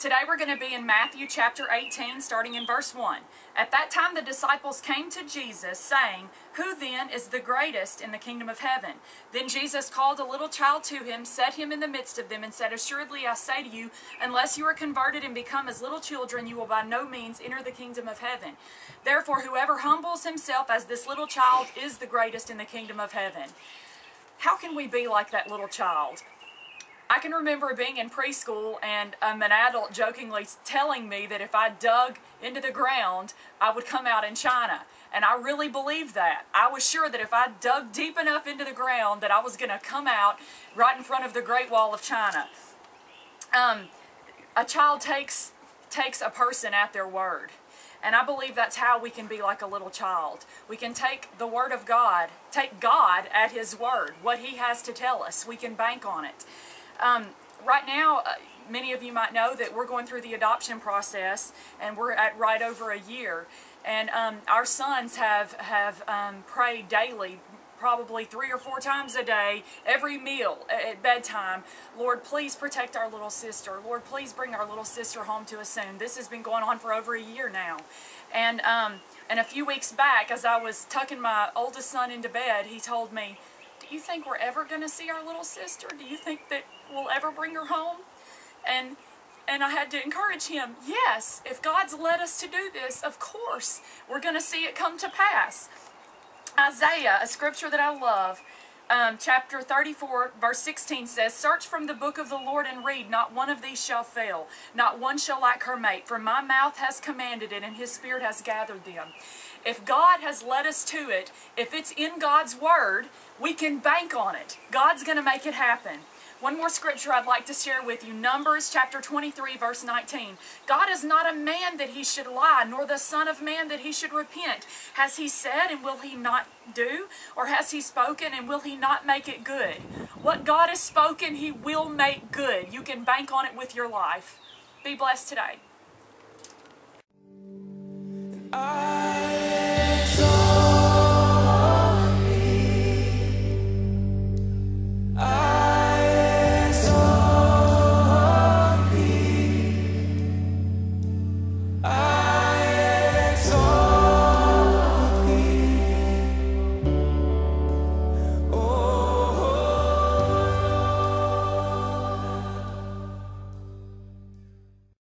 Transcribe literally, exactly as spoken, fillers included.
Today we're going to be in Matthew chapter eighteen, starting in verse one. At that time the disciples came to Jesus, saying, "Who then is the greatest in the kingdom of heaven?" Then Jesus called a little child to him, set him in the midst of them, and said, "Assuredly I say to you, unless you are converted and become as little children, you will by no means enter the kingdom of heaven. Therefore whoever humbles himself as this little child is the greatest in the kingdom of heaven." How can we be like that little child? I can remember being in preschool and um, an adult jokingly telling me that if I dug into the ground, I would come out in China. And I really believed that. I was sure that if I dug deep enough into the ground that I was going to come out right in front of the Great Wall of China. Um, a child takes, takes a person at their word. And I believe that's how we can be like a little child. We can take the Word of God, take God at His word, what He has to tell us. We can bank on it. Um, right now, uh, many of you might know that we're going through the adoption process, and we're at right over a year. And um, our sons have, have um, prayed daily, probably three or four times a day, every meal at bedtime. "Lord, please protect our little sister. Lord, please bring our little sister home to us soon." This has been going on for over a year now. And, um, and a few weeks back, as I was tucking my oldest son into bed, he told me, "Do you think we're ever going to see our little sister? Do you think that we'll ever bring her home?" And and I had to encourage him, yes, if God's led us to do this, of course, we're going to see it come to pass. Isaiah, a scripture that I love, um, chapter thirty-four, verse sixteen says, "Search from the book of the Lord and read, not one of these shall fail, not one shall lack her mate, for my mouth has commanded it, and His Spirit has gathered them." If God has led us to it, if it's in God's Word, we can bank on it. God's going to make it happen. One more scripture I'd like to share with you. Numbers chapter twenty-three, verse nineteen. "God is not a man that He should lie, nor the Son of Man that He should repent. Has He said, and will He not do? Or has He spoken, and will He not make it good?" What God has spoken, He will make good. You can bank on it with your life. Be blessed today.